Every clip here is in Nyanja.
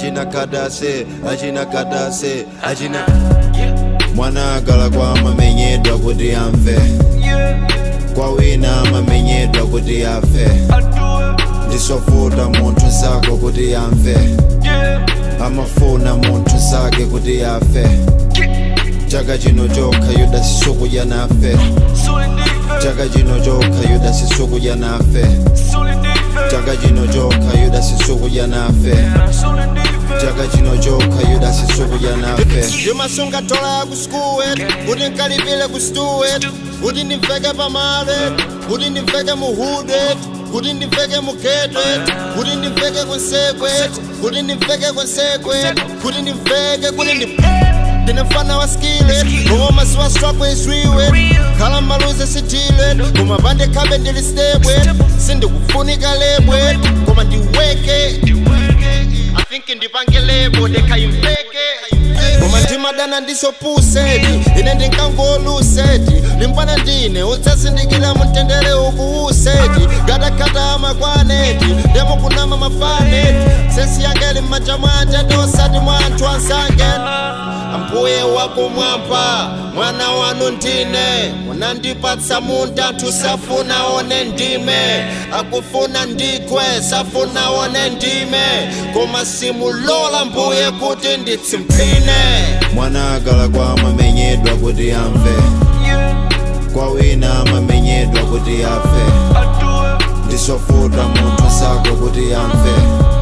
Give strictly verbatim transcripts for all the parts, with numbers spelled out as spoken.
Ajina kadase, ajina kadase, ajina Mwana gala kwa mamenyedwa kuti amfe Kwa wina mamenyedwa kuti afe Ndisofuta muntu zako kuti amfe Amafuna muntu zake kuti afe Chaka chino joka yuda sisuku ya nafe Chaka chino joka yuda sisuku ya nafe Chaka chino joka yuda sisuku ya nafe Chaka chino joka yuda sisuku ya nafe Yumasunga tola ya kuskuwe Kuti nkalipile kustuwe Kuti nifeke pamale Kuti nifeke muhude Kuti nifeke muketwe Kuti nifeke konsekwe Kuti nifeke konsekwe Kuti nifeke kuti nifeke Dinefana wa skillet Kuma siwa struggle is real Kala maluze sijile Kuma bande kabe ndili stable Sindi kufunika lebwe Kuma ndiweke I think ndipange lebo deka imfeke Kuma ndimadana ndiso puseti Ine ndinkango luseti Limpana ndine Utsasi ndikila mtendere uku useti Gada kata ama kwaneti Demo kunama mafaneti Sesi yangeli majamaja Dosati mwantu ansangeli Ampuye wako mwampa, mwana wanu ndine Mwanandipatsa munda tusafuna one ndime Akufuna ndikwe, safuna one ndime Kuma simu lola mpuye kuti nditsimpine Mwana gala kwa mamenyedwa kuti amfe Kwa wina mamenyedwa kuti afe Ndisofuta muntu zako kuti amfe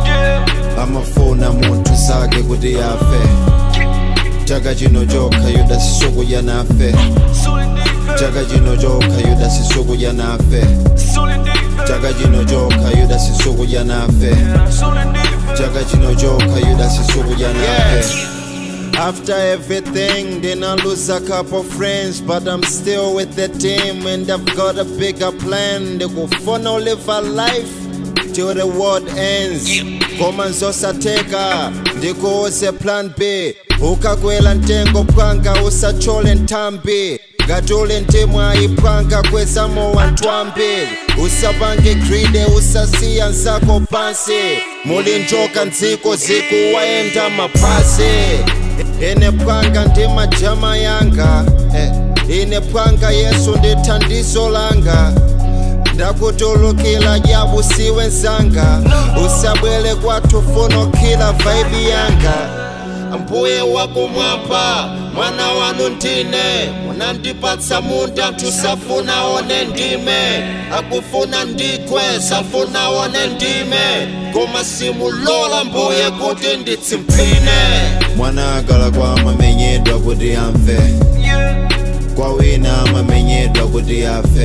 Amafuna muntu zake kuti afe Chaka chino joka yuda sisuku ya nafe Chaka chino joka yuda sisuku ya nafe Chaka chino joka yuda sisuku ya nafe Chaka chino joka yuda sisuku ya nafe After everything, then I lose a couple friends But I'm still with the team and I've got a bigger plan They go funnel live a life till the world ends Koma nzosateka, ndiko ose plan B Ukakwela ntengo pwanga usachole ntambi Gatole ntemwa ipwanga kweza mowa ntwambi Usabange gride usasiya nsako pansi Muli njoka nziko ziku waenda mapasi Ine pwanga ndima jama yanga eh. Ine pwanga Yesu nditandizo langa Ndakutulukila jabu siwe nzanga Usabwele kwa tufuno kila vibe yanga Ampuye wako mwampa, mwana wanu ndine Mwanandipatsa munda tusafuna one ndime Akufuna ndikwe, safuna one ndime Kuma simu lola mpuye kuti nditsimpine Mwana gala kwa mamenyedwa kuti amfe Kwa wina mamenyedwa kuti afe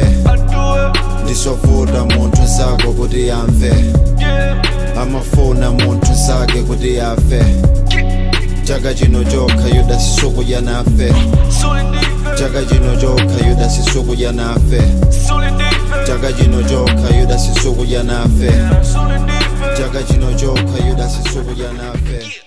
Ndisofuta muntu zako kuti amfe Amafuna muntu zake kuti afe Chaka chino joka yuda sisuku ya nafe Chaka chino joka yuda sisuku ya nafe Chaka chino joka yuda sisuku ya nafe Chaka chino joka yuda sisuku ya nafe